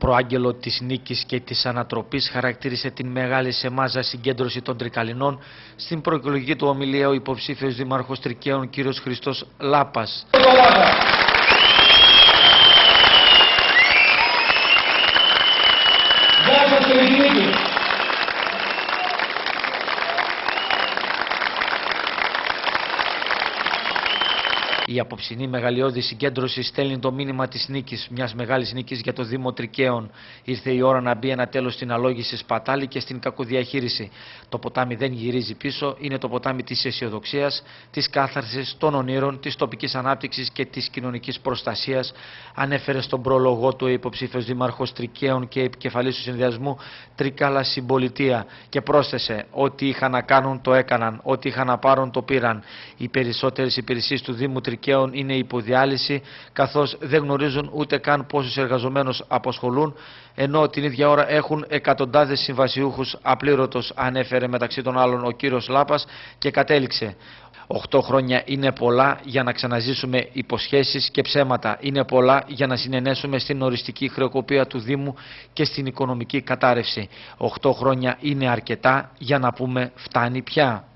Προάγγελο της νίκης και της ανατροπής χαρακτήρισε την μεγάλη σε μάζα συγκέντρωση των Τρικαλινών στην προεκλογική του ομιλία ο υποψήφιος δήμαρχος Τρικαίων κ. Χριστός Λάπας. Η απόψινή μεγαλειώδη συγκέντρωση στέλνει το μήνυμα της νίκης, μιας μεγάλης νίκης για το Δήμο Τρικαίων. Ήρθε η ώρα να μπει ένα τέλος στην αλόγηση σπατάλη και στην κακοδιαχείριση. Το ποτάμι δεν γυρίζει πίσω, είναι το ποτάμι της αισιοδοξίας, της κάθαρσης, των ονείρων, της τοπικής ανάπτυξης και της κοινωνικής προστασίας, ανέφερε στον πρόλογο του ο υποψήφιος δήμαρχος Τρικαίων και επικεφαλής του συνδυασμού Τρικάλα Συμπολιτεία και πρόσθεσε: ό,τι είχαν να κάνουν το έκαναν, ό,τι είχαν να πάρουν το πήραν. Οι περισσότερες υπηρεσίες του Δήμου Τρικαίων είναι υποδιάλυση, καθώς δεν γνωρίζουν ούτε καν πόσους εργαζομένους απασχολούν, ενώ την ίδια ώρα έχουν εκατοντάδες συμβασιούχους απλήρωτος, ανέφερε μεταξύ των άλλων ο κύριος Λάπας και κατέληξε: 8 χρόνια είναι πολλά για να ξαναζήσουμε υποσχέσεις και ψέματα. Είναι πολλά για να συνενέσουμε στην οριστική χρεοκοπία του Δήμου και στην οικονομική κατάρρευση. 8 χρόνια είναι αρκετά για να πούμε φτάνει πια.